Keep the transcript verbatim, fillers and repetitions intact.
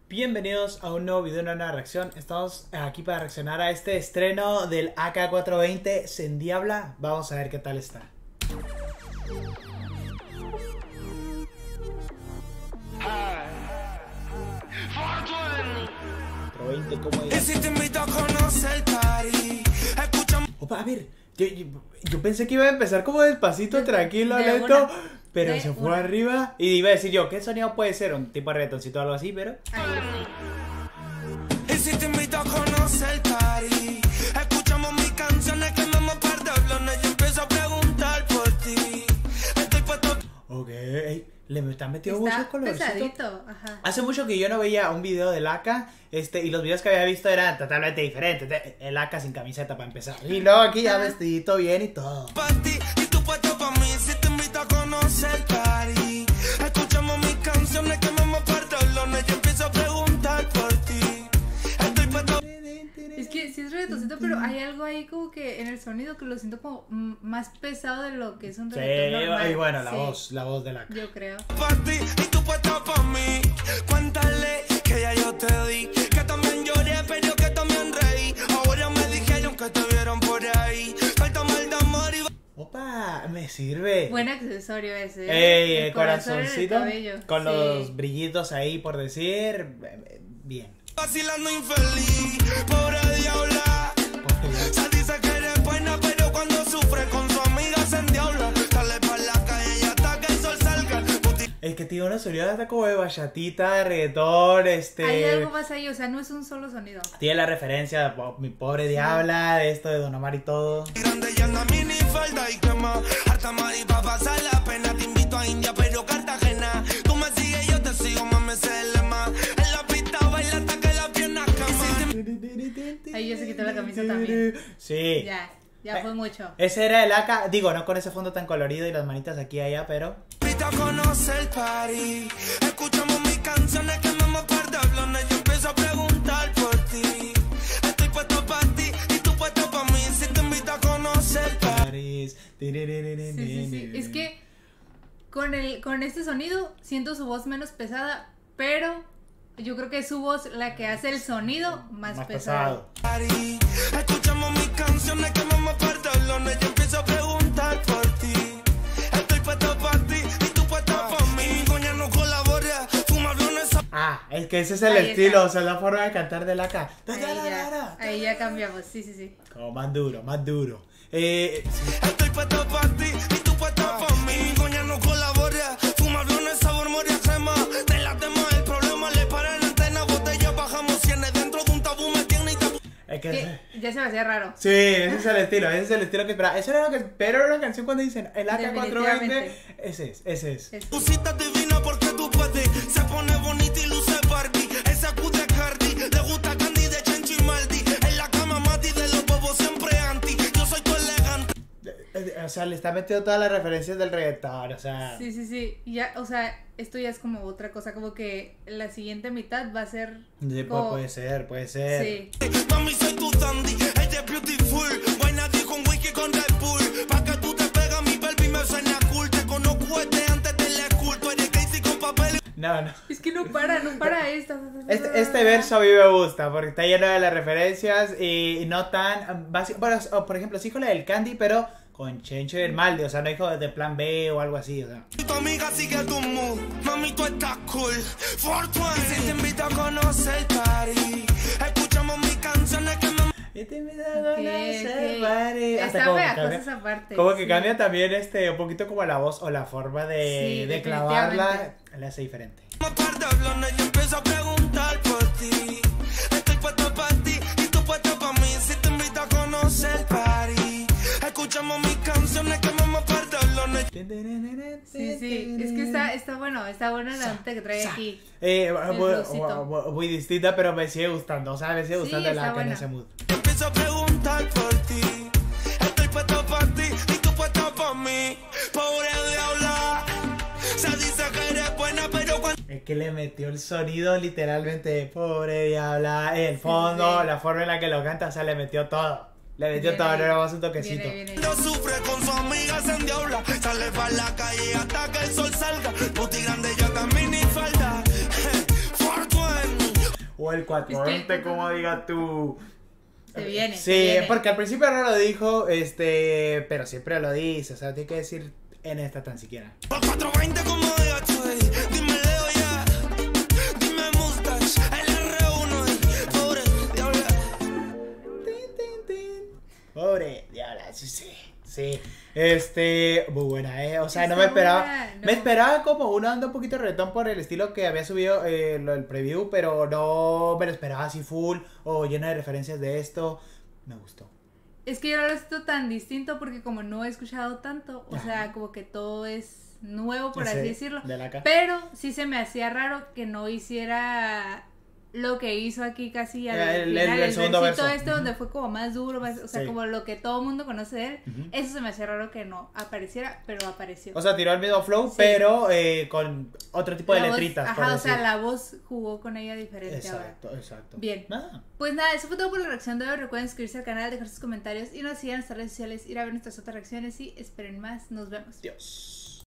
Bienvenidos a un nuevo video, una nueva reacción. Estamos aquí para reaccionar a este estreno del A K cuatrocientos veinte Se Endiabla. Vamos a ver qué tal está. veinte, ¿cómo es? Opa, a ver, yo, yo, yo pensé que iba a empezar como despacito, tranquilo, de lento, una, pero de se fue una. arriba y iba a decir yo, ¿qué sonido puede ser? Un tipo de reggaetoncito o algo así, pero... Ahí. Y si te invito a conocer el party, escuchamos mis canciones que me par de hablones. Yo empiezo a preguntar por ti. Estoy puesto. Ok, le me están metiendo Está mucho colorcito. pesadito, ajá. Hace mucho que yo no veía un video del A K, este, y los videos que había visto eran totalmente diferentes. El A K sin camiseta para empezar. Y luego aquí ya vestidito bien y todo. Para ti y tú puesto para mí. Si te invito a conocer el party, escuchamos mis canciones que me par de hablones. Yo empiezo a preguntar por ti. Estoy puesto. Es que sí es reggaetoncito, pero hay algo ahí como que en el sonido que lo siento como mm, más pesado de lo que es un Sí, reggaetón normal. y bueno, la Sí, voz, la voz del A K. yo creo. Para ti y tú puesto para mí. Cuéntale que ya yo te di, que también lloré, pero que también reí. Ahora me dijeron que te vieron por ahí. Falta mal de amor y... Opa, me sirve. Buen accesorio ese. ¿eh? Ey, el corazón en el corazoncito cabello. con Sí. los brillitos ahí por decir. Bien. Vacilando infeliz, pobre diabla. Se dice que eres buena, pero cuando sufre con su amiga se endiabla. Sale pa' la calle y hasta que el sol salga. Es que tiene una sonoridad hasta como de bachatita, de reggaetón, este... Hay algo más ahí, o sea, no es un solo sonido. Tiene la referencia de mi pobre diabla, de esto de Don Omar y todo. Grande y anda mini falda y quema. Harta mari pa' pasar la pena. Te invito a India, pero Cartagena. Tú me sigues, yo te sigo, mami, se le más. En la pista baila hasta que la pierna cama. Ahí ya se quitó la camisa también. Sí. Ya, ya fue mucho. Ese era el A K, digo, no con ese fondo tan colorido y las manitas aquí y allá, pero... Invito a conocer el party. Escuchamos mis canciones que me par de hablones. Yo empiezo a preguntar por ti. Estoy puesto para ti y tú puesto para mí. Si te invito a conocer el party. Sí, sí, sí. Es que con el con este sonido siento su voz menos pesada, pero yo creo que es su voz la que hace el sonido más, Más pesado. Party. Escuchamos mis canciones que me par de hablones. Yo empiezo a preguntar por ti. Estoy puesto para ti y tú puesto para mí. Coña no colabora. Fuma aviones. Ah, es que ese es el Ahí estilo, está. o sea, la forma de cantar del A K. Ahí ya, ahí ya cambiamos, sí, sí, sí. Como más duro, más duro. Eh, Estoy puesto para ti y tú puesto para mí. Coña no colabora. Fuma aviones, sabor moria crema. De la tema el problema le para la antena. Botella bajamos cienes dentro de un tabú me tiene y tabú. es que... Que ya se me hacía raro. Sí, ese es el estilo, ese es el estilo que esperaba. Eso era lo que espero en la canción cuando dicen el A K cuatrocientos veinte. Definitivamente. Ese es, ese es. Es- Tu cita divina porque tú puedes. Se pone bonita y luce Barbie. Esa Q de Cardi. Le gusta Candy de Chencho y Maldi. En la cama Mati de los bobos siempre anti. Yo soy tu elegante. O sea, le está metiendo todas las referencias del reggaetón, o sea... Sí, sí, sí. Y ya, o sea, esto ya es como otra cosa, como que la siguiente mitad va a ser Sí, como... puede ser, puede ser. Sí. Mami, soy tu dandy. Ella es beautiful. Buena nadie con whisky con Red Bull. Pa' que tú te pegas mi baby me suena cool. Te conozco desde antes del school. Tú eres Casey con papeles. No, no. Es que no para, no para esta. Este, este verso a mí me gusta porque está lleno de las referencias y no tan básico. Bueno, o, por ejemplo, sí con la del Candy, pero con Chencho y el Maldi, o sea, no dijo de plan B o algo así, o sea. Tu amiga sigue tu mood. Mami, tú estás cool. cuatrocientos veinte. Si te invito a conocer el party. Escuchamos mis canciones que me... Y te invito a conocer, Ok, party. ok. Hasta Está como que pegajosa cambia- esa parte. Como que sí. cambia también este un poquito como la voz o la forma de, Sí, de clavarla, definitivamente. la hace diferente. me par de hablones. Yo empiezo a preguntar por ti. Estoy puesto para ti y tú puesto para mí. Si te invito a conocer el party. Escuchamos mis canciones que me par de hablones. Sí, sí. Es que está, está bueno, está bueno la nota que trae Sa- aquí. Eh, El muy, flowcito. muy- muy distinta, pero me sigue gustando, o sea, me sigue Sí, gustando el está A K en buena. ese mood. Yo empiezo a preguntar por ti. Estoy puesto para ti y tú puesto para mí. Pobre diabla. Se dice que eres buena, pero cuando... Es que le metió el sonido literalmente de pobre diabla, el fondo, sí. la forma en la que lo canta, o sea, le metió todo. Le metió Viene todo, ahí. no era más un toquecito. Viene, viene. No sufre con su amiga se endiabla. Sale para la calle hasta que el sol salga. Booty grande ya también ni falda. cuatrocientos veinte. O el cuatro veinte, como digas tú. Se viene. Sí, se viene. porque al principio no lo dijo, este, pero siempre lo dice, o sea, tiene que decir en esta tan siquiera. Por cuatro veinte como digas tú, ey. Dime Leo ya. Dime Mustache. El R uno, ey. Pobre diabla. Tin, tin, tin. Pobre diabla, sí, sí. Sí, este, muy buena, eh, o sea, no me Está esperaba, buena, no. me esperaba como una onda un poquito de reggaetón por el estilo que había subido eh, lo del preview, pero no me lo esperaba así full o llena de referencias de esto, me gustó. Es que yo no lo siento tan distinto porque como no he escuchado tanto, o Ajá. sea, como que todo es nuevo, por Sí, así decirlo. de la acá. Pero sí se me hacía raro que no hiciera lo que hizo aquí casi al El- el- final, el el, segundo versito verso. este donde fue como más duro, más, o sea, Sí. como lo que todo el mundo conoce de él. Ujú. Eso se me hacía raro que no apareciera, pero apareció. O sea, tiró el mismo flow, Sí. pero eh, con otro tipo de La voz- letritas, por Ajá, o sea, decir. la voz jugó con ella diferente ahora. Exacto, exacto. Bien. Nada. Pues nada, eso fue todo por la reacción de hoy. Recuerden suscribirse al canal, dejar sus comentarios y nos sigan en nuestras redes sociales, ir a ver nuestras otras reacciones y esperen más. Nos vemos. Dios.